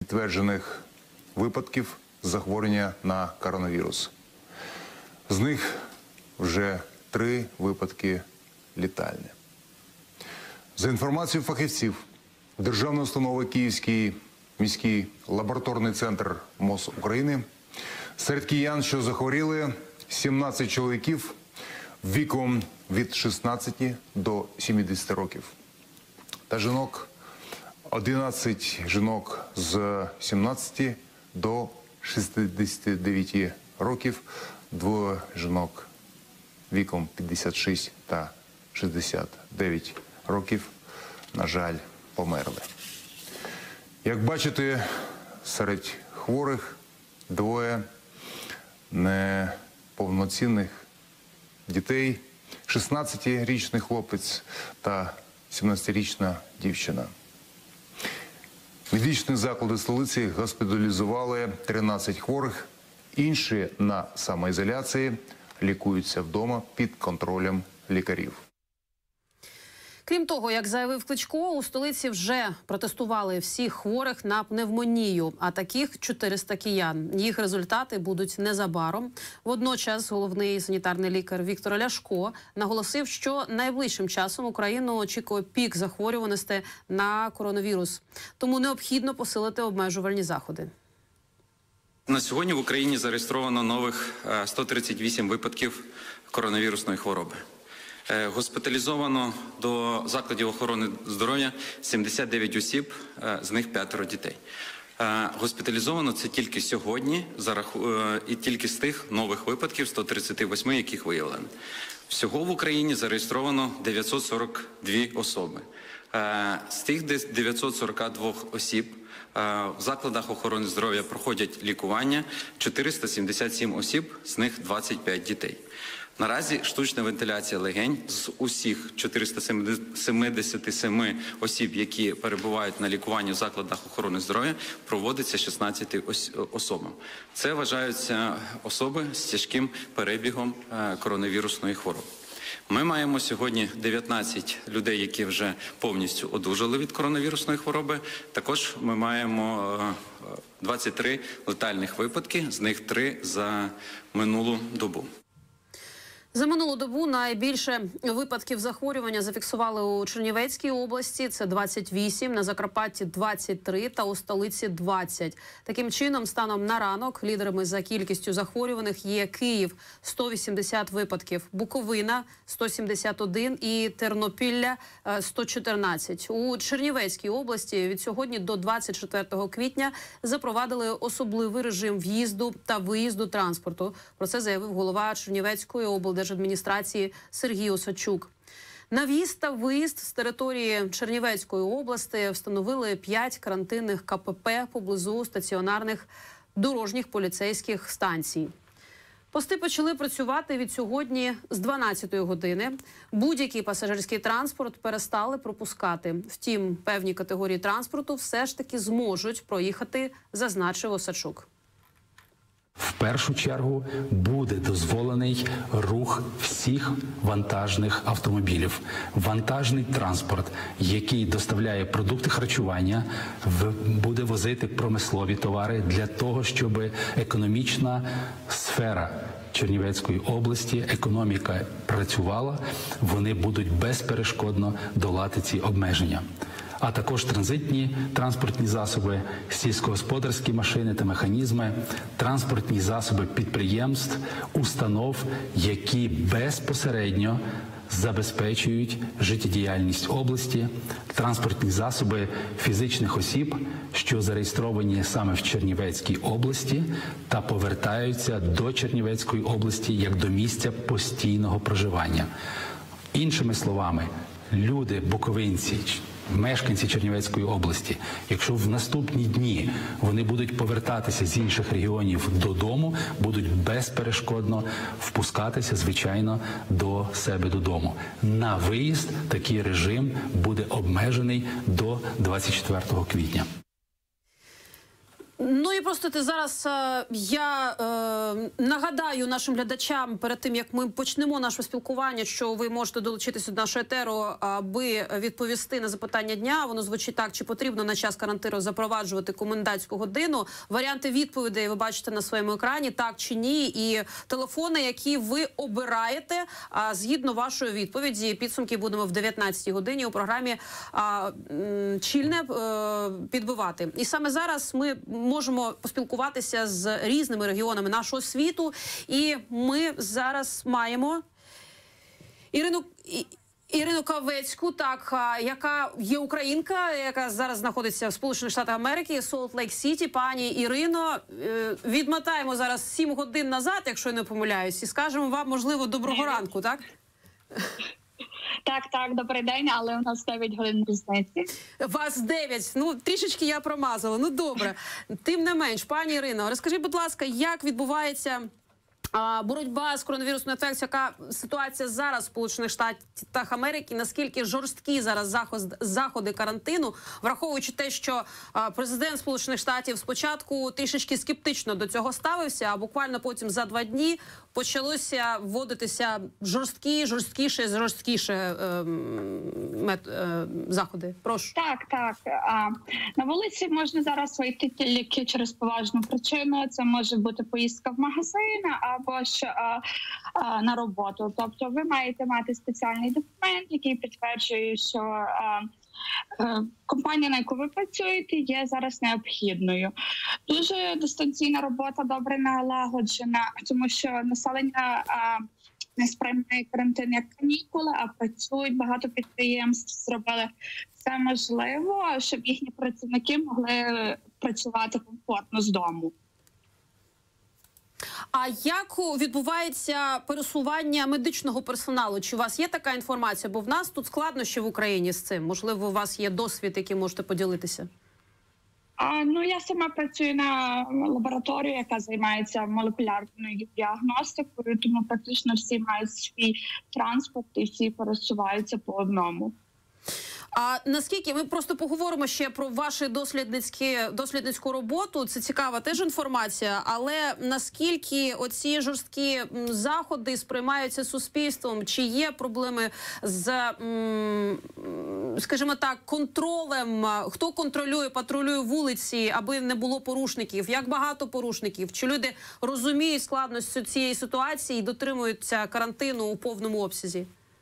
підтверджених випадків захворювання на коронавірус. З них вже 3 випадки летальні. За інформацією фахівців, державної установи Київський міський лабораторний центр МОЗ України, серед киян, що захворіли, 17 чоловіків віком від 16 до 70 років. Та жінок, 11 жінок з 17 до 69 років, 2 жінок віком 56 та 69 років, на жаль, померли. Як бачите, серед хворих 2 неповноцінних дітей, 16-річний хлопець та 17-річна дівчина. Медичні заклади столиці госпіталізували 13 хворих, інші на самоізоляції лікуються вдома під контролем лікарів. Крім того, як заявив Кличко, у столиці вже протестували всіх хворих на пневмонію, а таких 400 киян. Їх результати будуть незабаром. Водночас головний санітарний лікар Віктор Ляшко наголосив, що найближчим часом Україну очікує пік захворюваності на коронавірус. Тому необхідно посилити обмежувальні заходи. На сьогодні в Україні зареєстровано нових 138 випадків коронавірусної хвороби. Госпіталізовано до закладів охорони здоров'я 79 осіб, з них 5 дітей. Госпіталізовано це тільки сьогодні, і тільки з тих нових випадків, 138, яких виявлено. Всього в Україні зареєстровано 942 особи. З тих 942 осіб в закладах охорони здоров'я проходять лікування 477 осіб, з них 25 дітей. Наразі штучна вентиляція легень з усіх 477 осіб, які перебувають на лікуванні в закладах охорони здоров'я, проводиться 16 особам. Це вважаються особи з тяжким перебігом коронавірусної хвороби. Ми маємо сьогодні 19 людей, які вже повністю одужали від коронавірусної хвороби. Також ми маємо 23 летальних випадки, з них 3 за минулу добу. За минулу добу найбільше випадків захворювання зафіксували у Чернівецькій області. Це 28, на Закарпатті – 23 та у столиці – 20. Таким чином, станом на ранок, лідерами за кількістю захворюваних є Київ – 180 випадків, Буковина – 171 і Тернопілля – 114. У Чернівецькій області від сьогодні до 24 квітня запровадили особливий режим в'їзду та виїзду транспорту. Про це заявив голова Чернівецької облдержадміністрації Сергій Осадчук. На в'їзд та виїзд з території Чернівецької області встановили 5 карантинних КПП поблизу стаціонарних дорожніх поліцейських станцій. Пости почали працювати від сьогодні з 12-ї години. Будь-який пасажирський транспорт перестали пропускати. Втім, певні категорії транспорту все ж таки зможуть проїхати, зазначив Осадчук. В першу чергу буде дозволений рух всіх вантажних автомобілів. Вантажний транспорт, який доставляє продукти харчування, буде возити промислові товари для того, щоб економічна сфера Чернівецької області, економіка працювала, вони будуть безперешкодно долати ці обмеження. А також транзитні транспортні засоби, сільськогосподарські машини та механізми, транспортні засоби підприємств, установ, які безпосередньо забезпечують життєдіяльність області, транспортні засоби фізичних осіб, що зареєстровані саме в Чернівецькій області та повертаються до Чернівецької області як до місця постійного проживання. Іншими словами, люди, буковинці, мешканці Чернівецької області, якщо в наступні дні вони будуть повертатися з інших регіонів додому, будуть безперешкодно впускатися, звичайно, до себе додому. На виїзд такий режим буде обмежений до 24 квітня. Ну і просто ти зараз я нагадаю нашим глядачам перед тим, як ми почнемо наше спілкування, що ви можете долучитися до нашого етеру, аби відповісти на запитання дня. Воно звучить так: чи потрібно на час карантину запроваджувати комендантську годину? Варіанти відповідей ви бачите на своєму екрані, так чи ні, і телефони, які ви обираєте згідно вашої відповіді. Підсумки будемо в 19-й годині у програмі «Чільне» підбивати. І саме зараз ми можемо поспілкуватися з різними регіонами нашого світу. І ми зараз маємо Ірину Кавецьку, яка є українка, яка зараз знаходиться в Сполучених Штатах Америки, Солт-Лейк-Сіті. Пані Ірино, відмотаємо зараз 7 годин назад, якщо я не помиляюсь, і скажемо вам, можливо, доброго ранку, так? Так, добрий день, але у нас 9 годин різниці. Вас 9, ну трішечки я промазала, ну добре. Тим не менш, пані Ірино, розкажіть, будь ласка, як відбувається боротьба з коронавірусною інфекцією, яка ситуація зараз в Сполучених Штатах Америки, наскільки жорсткі зараз заходи карантину, враховуючи те, що президент Сполучених Штатів спочатку трішечки скептично до цього ставився, а буквально потім за 2 дні почалося вводитися жорсткіше заходи. Прошу. Так. На вулиці можна зараз вийти тільки через поважну причину. Це може бути поїздка в магазин або ж на роботу. Тобто ви маєте мати спеціальний документ, який підтверджує, що компанія, на яку ви працюєте, є зараз необхідною. Дуже дистанційна робота добре налагоджена, тому що населення не сприймає карантин як канікули, а працюють. Багато підприємств зробили все можливо, щоб їхні працівники могли працювати комфортно з дому. А як відбувається пересування медичного персоналу? Чи у вас є така інформація? Бо в нас тут складнощі в Україні з цим. Можливо, у вас є досвід, який можете поділитися? Я сама працюю на лабораторії, яка займається молекулярною діагностикою, тому практично всі мають свій транспорт і всі пересуваються по одному. А наскільки ми просто поговоримо ще про вашу дослідницьку роботу? Це цікава теж інформація, але наскільки оці жорсткі заходи сприймаються суспільством? Чи є проблеми з, скажімо так, контролем? Хто контролює, патрулює вулиці, аби не було порушників? Як багато порушників? Чи люди розуміють складності цієї ситуації і дотримуються карантину у повному обсязі?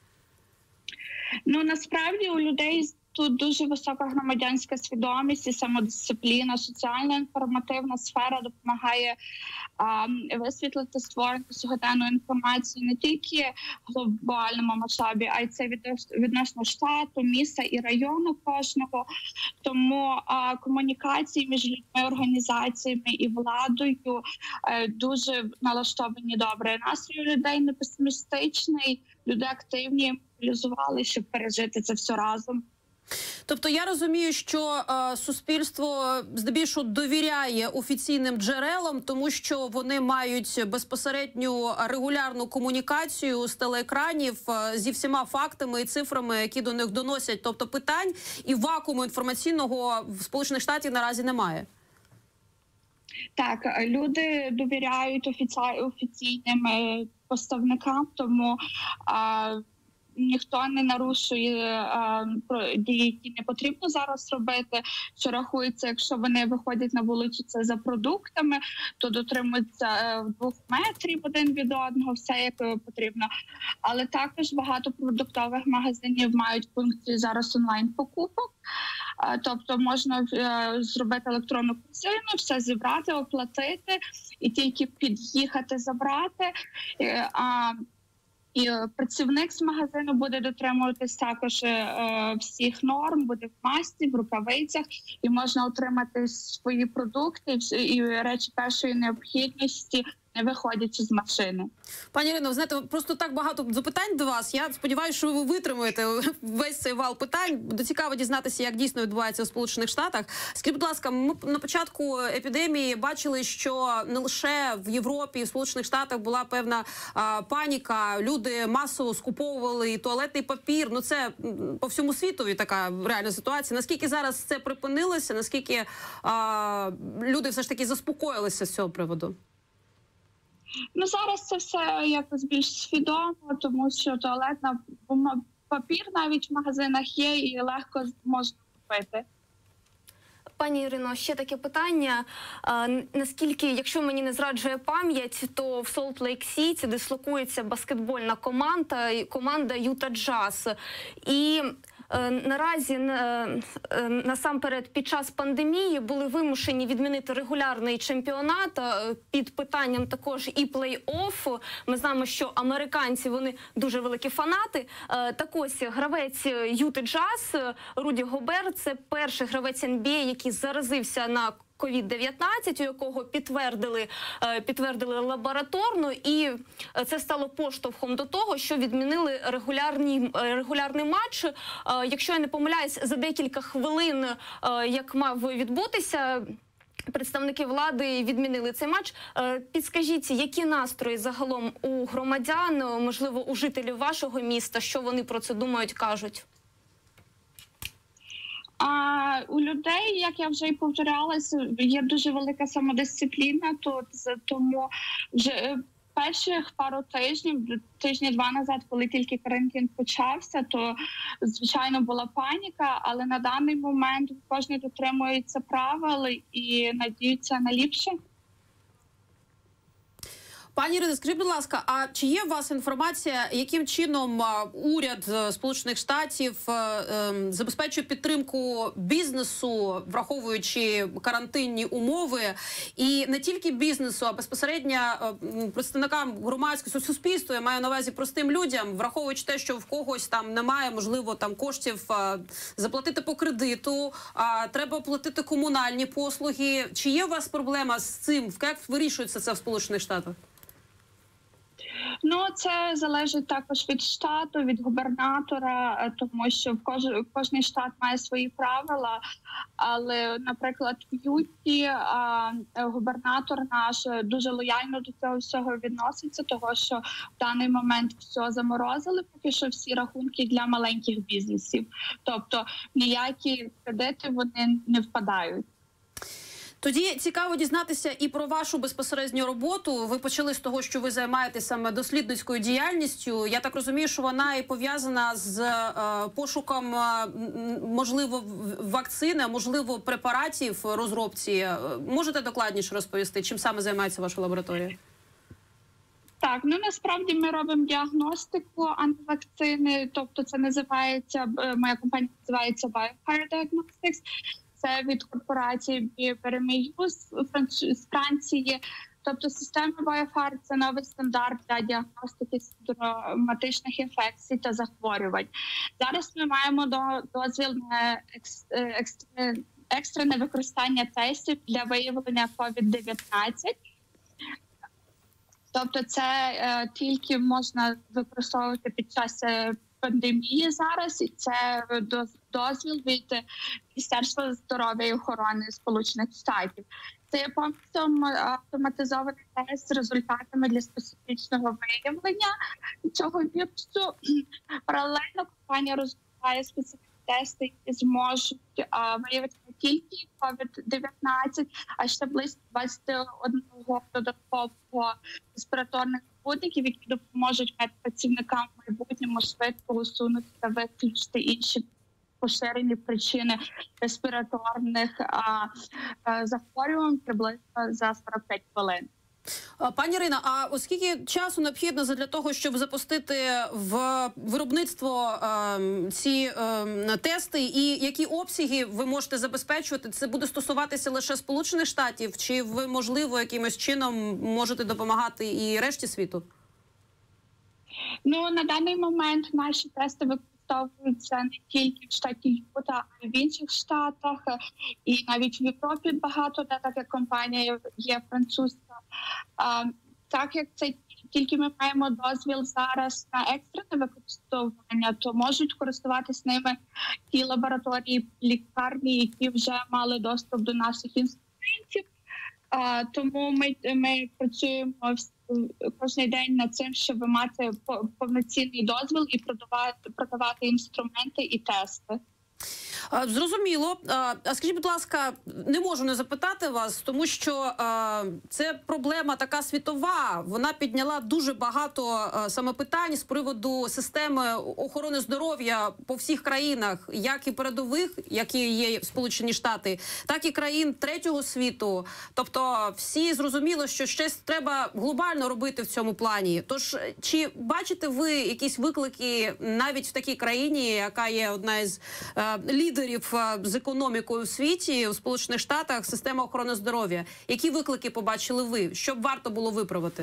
Насправді у людей тут дуже висока громадянська свідомість і самодисципліна. Соціально-інформативна сфера допомагає висвітлити, створити сьогоденну інформацію не тільки в глобальному масштабі, а й це відносно штату, міста і району кожного. Тому комунікації між людьми, організаціями і владою дуже налаштовані добре. Настрій у людей не песимістичний, люди активні, мобілізували, щоб пережити це все разом. Тобто я розумію, що суспільство здебільшого довіряє офіційним джерелам, тому що вони мають безпосередню регулярну комунікацію з телеекранів зі всіма фактами і цифрами, які до них доносять. Тобто питань і вакууму інформаційного в Сполучених Штатах наразі немає. Так, люди довіряють офіційним поставникам, тому ніхто не нарушує дії, які не потрібно зараз робити, що рахується, якщо вони виходять на вулицю це за продуктами, то дотримуються 2 метрів один від одного, все як потрібно. Але також багато продуктових магазинів мають функцію зараз онлайн-покупок. Тобто можна зробити електронну корзину, все зібрати, оплатити і тільки під'їхати, забрати. І працівник з магазину буде дотримуватись також всіх норм, буде в масці, в рукавицях, і можна отримати свої продукти і речі першої необхідності не виходячи з машини. Пані Ірино, знаєте, просто так багато запитань до вас. Я сподіваюся, що ви витримаєте весь цей вал питань. Цікаво дізнатися, як дійсно відбувається у Сполучених Штатах. Скажіть, будь ласка, ми на початку епідемії бачили, що не лише в Європі, в Сполучених Штатах була певна паніка. Люди масово скуповували і туалетний папір. Ну, це по всьому світові така реальна ситуація. Наскільки зараз це припинилося? Наскільки люди все ж таки заспокоїлися з цього приводу? Ну, зараз це все якось більш свідомо, тому що туалетна папір навіть в магазинах є і легко можна купити. Пані Ірино, ще таке питання. Наскільки, якщо мені не зраджує пам'ять, то в Солт-Лейк-Сіті дислокується баскетбольна команда Юта Джаз. І наразі, насамперед, під час пандемії були вимушені відмінити регулярний чемпіонат, під питанням також і плей-офф. Ми знаємо, що американці, вони дуже великі фанати. Так ось, гравець Юти Джаз Руді Гобер – це перший гравець NBA, який заразився на COVID-19, у якого підтвердили лабораторно, і це стало поштовхом до того, що відмінили регулярний матч. Якщо я не помиляюсь, за декілька хвилин, як мав відбутися, представники влади відмінили цей матч. Підскажіть, які настрої загалом у громадян, можливо, у жителів вашого міста, що вони про це думають, кажуть? А у людей, як я вже й повторялася, є дуже велика самодисципліна тут, тому вже перших пару тижні-два назад, коли тільки карантин почався, то, звичайно, була паніка, але на даний момент кожен дотримується правил і надіються на ліпше. Пані Ірино, скажіть, будь ласка, а чи є у вас інформація, яким чином уряд Сполучених Штатів забезпечує підтримку бізнесу, враховуючи карантинні умови, і не тільки бізнесу, а безпосередньо представникам громадського суспільства, я маю на увазі простим людям, враховуючи те, що в когось там немає, можливо, там коштів заплатити по кредиту, треба оплатити комунальні послуги. Чи є у вас проблема з цим? Як вирішується це в Сполучених Штатах? Ну, це залежить також від штату, від губернатора, тому що кожний штат має свої правила. Але, наприклад, в Юті губернатор наш дуже лояльно до цього всього відноситься, того що в даний момент все заморозили, поки що всі рахунки для маленьких бізнесів. Тобто ніякі кредити вони не впадають. Тоді цікаво дізнатися і про вашу безпосередню роботу. Ви почали з того, що ви займаєтеся саме дослідницькою діяльністю. Я так розумію, що вона і пов'язана з пошуком, можливо, вакцини, можливо, препаратів розробці. Можете докладніше розповісти, чим саме займається ваша лабораторія? Так, ну насправді ми робимо діагностику антивакцини, тобто це називається, моя компанія називається BioFire Diagnostics. Це від корпорації Biomeus з Франції. Тобто система BioFire – це новий стандарт для діагностики симптоматичних інфекцій та захворювань. Зараз ми маємо дозвіл на екстрене використання тестів для виявлення COVID-19. Тобто це тільки можна використовувати під час пандемії зараз, і це дозвіл від Міністерства здоров'я і охорони Сполучених Штатів. Це є повністю автоматизований тест з результатами для специфічного виявлення цього вірусу. Паралельно компанія розвиває специфічні тести, які зможуть виявити не тільки COVID-19, а ще близько 21 додаткового респіраторних супутників, які допоможуть медпрацівникам в майбутньому швидко усунути та виключити інші поширені причини респіраторних захворювань приблизно за 45 хвилин. Пані Ірино, а оскільки часу необхідно для того, щоб запустити в виробництво ці тести, і які обсяги ви можете забезпечувати? Це буде стосуватися лише Сполучених Штатів? Чи ви, можливо, якимось чином можете допомагати і решті світу? Ну, на даний момент наші тести використовуються не тільки в штаті Юта, а й в інших штатах. І навіть в Європі багато, де така компанія є французька. Так як це тільки ми маємо дозвіл зараз на екстрене використовування, то можуть користуватись ними ті лабораторії, лікарні, які вже мали доступ до наших інструментів. Тому ми працюємо кожен день над цим, щоб мати повноцінний дозвіл і продавати інструменти і тести. Зрозуміло. А скажіть, будь ласка, не можу не запитати вас, тому що це проблема така світова. Вона підняла дуже багато саме питань з приводу системи охорони здоров'я по всіх країнах, як і передових, які є Сполучені Штати, так і країн третього світу. Тобто всі зрозуміло, що щось треба глобально робити в цьому плані. Тож, чи бачите ви якісь виклики навіть в такій країні, яка є одна із лідерів з економікою у світі, у Сполучених Штатах, система охорони здоров'я? Які виклики побачили ви? Що б варто було виправити?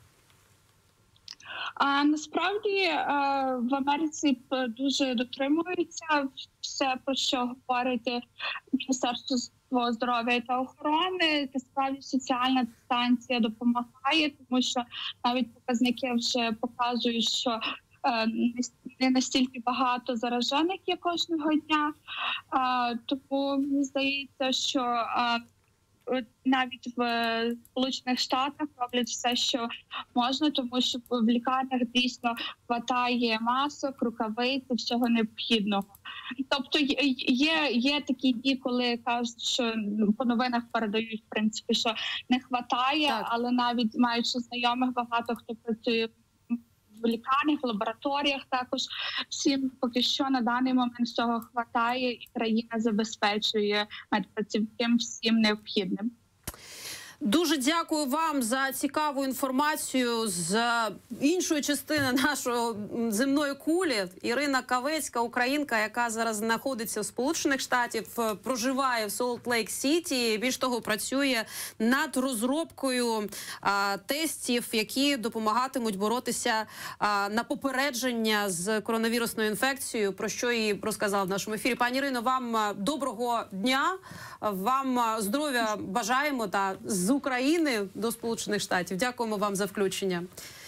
Насправді в Америці дуже дотримуються все, про що говорить Міністерство здоров'я та охорони. Насправді соціальна дистанція допомагає, тому що навіть показники вже показують, що не настільки багато заражених є кожного дня. Тому мені здається, що навіть в Сполучених Штатах роблять все, що можна, тому що в лікарнях дійсно вистачає масок, рукавиць, всього необхідного. Тобто є такі дні, коли кажуть, що по новинах передають, в принципі, що не вистачає, але навіть маючи знайомих, багато хто працює в лікарнях, в лабораторіях також. Всім поки що на даний момент всього хватає, і країна забезпечує медпрацівникам всім необхідним. Дуже дякую вам за цікаву інформацію з іншої частини нашої земної кулі. Ірина Кавецька, українка, яка зараз знаходиться в Сполучених Штатах, проживає в Солт-Лейк-Сіті. Більш того, працює над розробкою тестів, які допомагатимуть боротися на попередження з коронавірусною інфекцією, про що і розказав в нашому ефірі. Пані Ірино, вам доброго дня, вам здоров'я бажаємо та з України до Сполучених Штатів. Дякуємо вам за включення.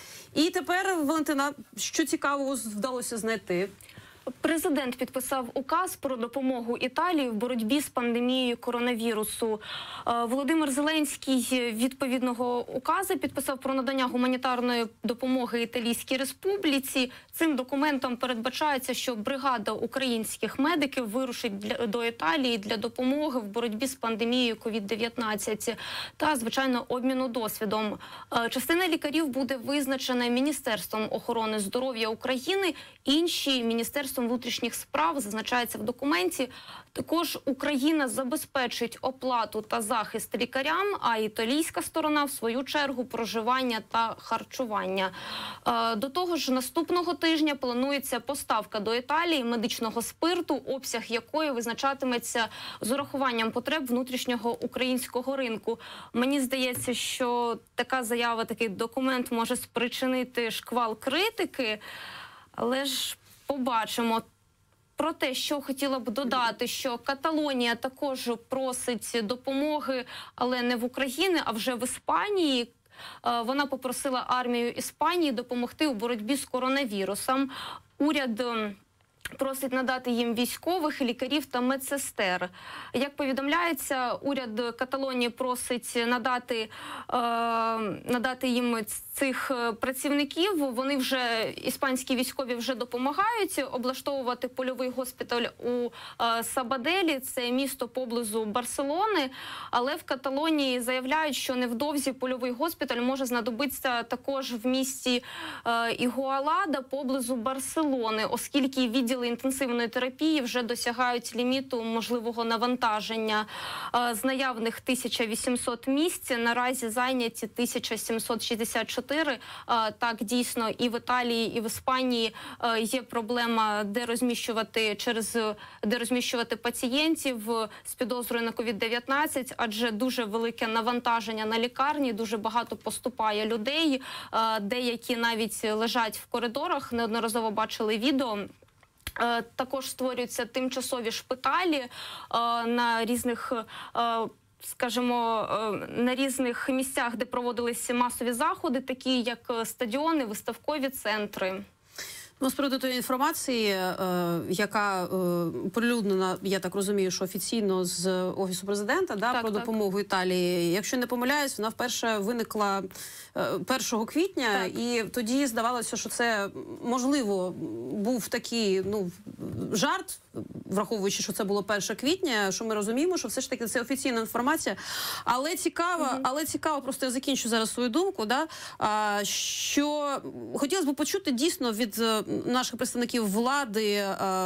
І тепер, Валентина, що цікавого вдалося знайти? Президент підписав указ про допомогу Італії в боротьбі з пандемією коронавірусу. Володимир Зеленський відповідного указу підписав про надання гуманітарної допомоги Італійській Республіці. Цим документом передбачається, що бригада українських медиків вирушить до Італії для допомоги в боротьбі з пандемією COVID-19 та, звичайно, обміну досвідом. Частина лікарів буде визначена Міністерством охорони здоров'я України, інші – Міністерством внутрішніх справ, зазначається в документі. Також Україна забезпечить оплату та захист лікарям, а італійська сторона, в свою чергу, проживання та харчування. До того ж, наступного тижня планується поставка до Італії медичного спирту, обсяг якої визначатиметься з урахуванням потреб внутрішнього українського ринку. Мені здається, що така заява, такий документ може спричинити шквал критики, але ж побачимо. Про те, що хотіла б додати, що Каталонія також просить допомоги, але не в Україні, а вже в Іспанії. Вона попросила армію Іспанії допомогти у боротьбі з коронавірусом. Уряд просить надати їм військових, лікарів та медсестер. Як повідомляється, уряд Каталонії просить надати їм цих працівників. Вони вже, іспанські військові вже допомагають облаштовувати польовий госпіталь у Сабаделі, це місто поблизу Барселони. Але в Каталонії заявляють, що невдовзі польовий госпіталь може знадобитися також в місті Ігуалада поблизу Барселони, оскільки відділи інтенсивної терапії вже досягають ліміту можливого навантаження. З наявних 1800 місць наразі зайняті 1764. Так, дійсно, і в Італії, і в Іспанії є проблема, де розміщувати пацієнтів з підозрою на COVID-19, адже дуже велике навантаження на лікарні, дуже багато поступає людей, деякі навіть лежать в коридорах, неодноразово бачили відео. Також створюються тимчасові шпиталі на різних скажімо, на різних місцях, де проводилися масові заходи, такі як стадіони, виставкові центри? Ну, з приводу тої інформації, яка оприлюднена, я так розумію, що офіційно з Офісу Президента, про допомогу Італії, якщо не помиляюсь, вона вперше виникла 1 квітня, і тоді здавалося, що це, можливо, був такий, жарт, враховуючи, що це було 1 квітня, що ми розуміємо, що все ж таки це офіційна інформація. Але цікаво, просто я закінчу зараз свою думку, що хотілося б почути дійсно від наших представників влади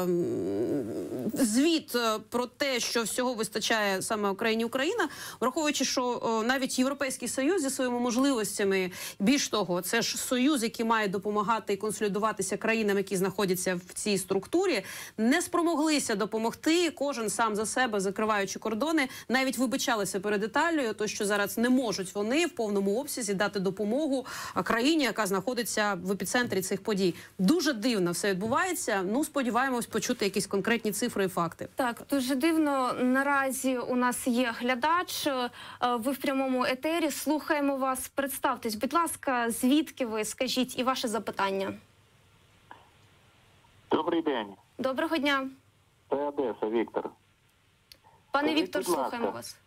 звіт про те, що всього вистачає саме Україні Україна, враховуючи, що навіть Європейський Союз зі своїми можливостями, більш того, це ж союз, який має допомагати і консолідуватися країнам, які знаходяться в цій структурі, не спромоглися допомогти, кожен сам за себе, закриваючи кордони, навіть вибачалися перед Італією, то що зараз не можуть вони в повному обсязі дати допомогу країні, яка знаходиться в епіцентрі цих подій. Дуже дивно все відбувається. Сподіваємось почути якісь конкретні цифри і факти. Так, дуже дивно. Наразі у нас є глядач. Ви в прямому етері. Слухаємо вас. Представтесь, будь ласка, звідки ви, скажіть, і ваше запитання. Добрий день. Доброго дня. Це Одеса, Віктор. Пане Скажіть, Віктор, будь ласка, слухаємо вас.